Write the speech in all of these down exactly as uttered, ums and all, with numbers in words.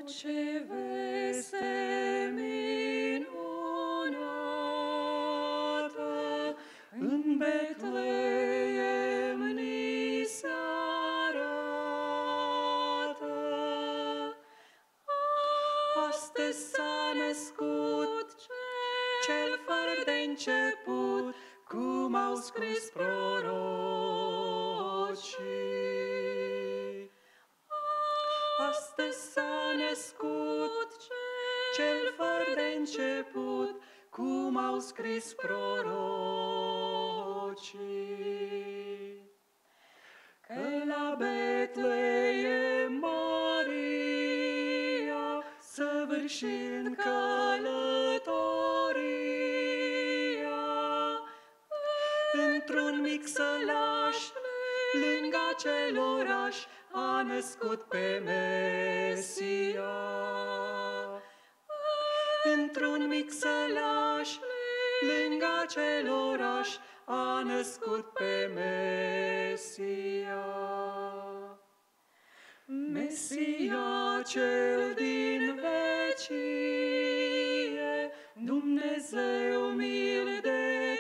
ce veste minunată, în Betleem ni se arată. Astăzi s-a născut Cel fără de început, cum au scris prorocii. Astăzi s-a născut Cel fără de început, cum au scris prorocii. Că la Betleem Maria, săvârșind călătoria, într-un mic sălaș, lângă acel oraș, a născut pe Mesia. Într-un mic sălaș, lângă acel oraș, a născut pe Mesia. Mesia cel din vecie, Dumnezeu mil de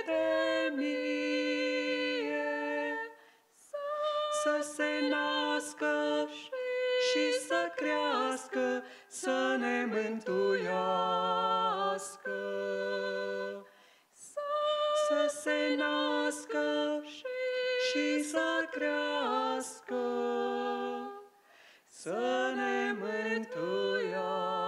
temie, să se nască și să crească, să ne mântuiască. Să se nască și să crească, să ne mântuiască.